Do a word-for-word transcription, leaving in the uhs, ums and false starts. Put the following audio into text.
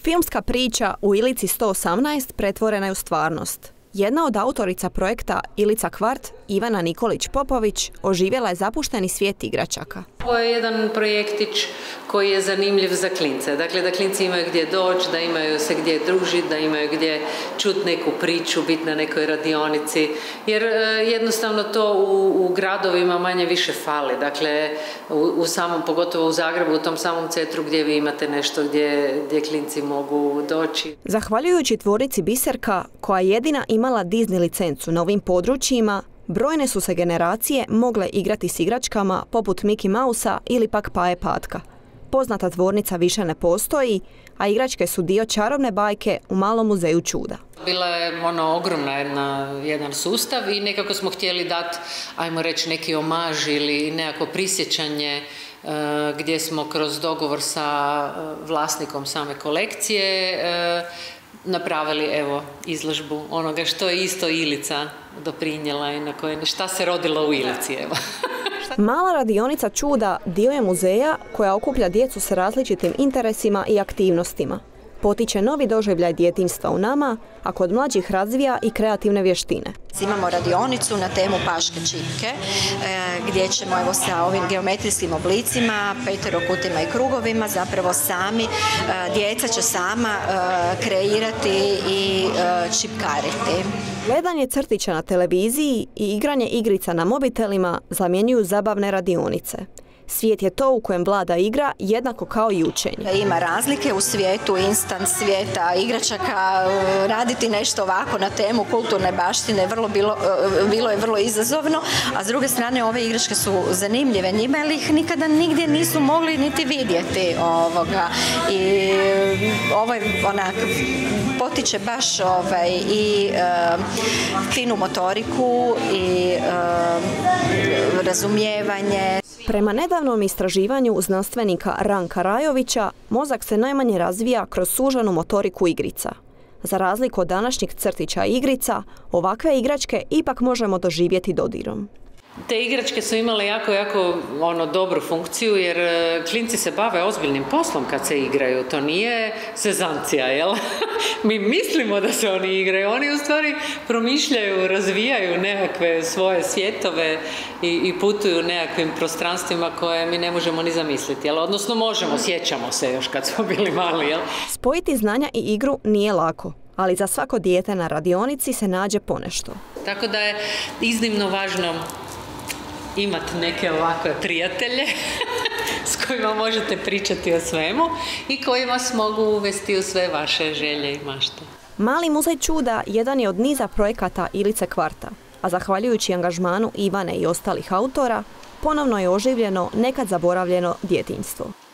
Filmska priča u Ilici sto osamnaest pretvorena je u stvarnost. Jedna od autorica projekta Ilica kvart, Ivana Nikolić-Popović, oživjela je zapušteni svijet igračaka. Ovo je jedan projektić koji je zanimljiv za klince. Dakle, da klinci imaju gdje doći, da imaju se gdje družiti, da imaju gdje čuti neku priču, biti na nekoj radionici. Jer jednostavno to u, u gradovima manje više fali. Dakle, u, u samom, pogotovo u Zagrebu, u tom samom centru gdje vi imate nešto gdje, gdje klinci mogu doći. Zahvaljujući tvornici Biserka, koja je jedina imala Disney licencu na ovim područjima, brojne su se generacije mogle igrati s igračkama poput Mickey Mousea ili pak Paje Patka. Poznata tvornica više ne postoji, a igračke su dio čarobne bajke u malom muzeju čuda. Bila je ono ogromna jedna, jedan sustav i nekako smo htjeli dati, ajmo reći, neki omaž ili nekako prisjećanje e, gdje smo kroz dogovor sa vlasnikom same kolekcije e, napravili evo izložbu onoga što je isto Ilica doprinijela i na koje, šta se rodilo u Ilici. Evo. Mala radionica čuda dio je muzeja koja okuplja djecu s različitim interesima i aktivnostima. Potiče novi doživljaj djetinjstva u nama, a kod mlađih razvija i kreativne vještine. Imamo radionicu na temu paške čipke, gdje ćemo evo sa ovim geometrijskim oblicima, peterokutima i krugovima zapravo sami, djeca će sama kreirati i čipkariti. Gledanje crtića na televiziji i igranje igrica na mobitelima zamjenjuju zabavne radionice. Svijet je to u kojem vlada igra jednako kao i učenje. Ima razlike u svijetu, instant svijeta, igračaka, raditi nešto ovako na temu kulturne baštine vrlo bilo, bilo je vrlo izazovno, a s druge strane ove igračke su zanimljive njima jer ih nikada nigdje nisu mogli niti vidjeti ovoga. I ovo je onak, potiče baš ovaj, i uh, finu motoriku i uh, razumijevanje. Prema nedavnom istraživanju znanstvenika Ranka Rajovića, mozak se najmanje razvija kroz sužanu motoriku igrica. Za razliku od današnjih crtića i igrica, ovakve igračke ipak možemo doživjeti dodirom. Te igračke su imale jako, jako ono, dobru funkciju jer klinci se bave ozbiljnim poslom kad se igraju. To nije sezancija, jel? Mi mislimo da se oni igraju. Oni u stvari promišljaju, razvijaju nekakve svoje svjetove i, i putuju nekakvim prostranstvima koje mi ne možemo ni zamisliti. Jel? Odnosno možemo, sjećamo se još kad smo bili mali. Jel? Spojiti znanja i igru nije lako, ali za svako dijete na radionici se nađe ponešto. Tako da je iznimno važno imati neke ovakve prijatelje s kojima možete pričati o svemu i koji vas mogu uvesti u sve vaše želje i mašte. Mali muzej čuda jedan je od niza projekata Ilice kvarta, a zahvaljujući angažmanu Ivane i ostalih autora, ponovno je oživljeno nekad zaboravljeno djetinjstvo.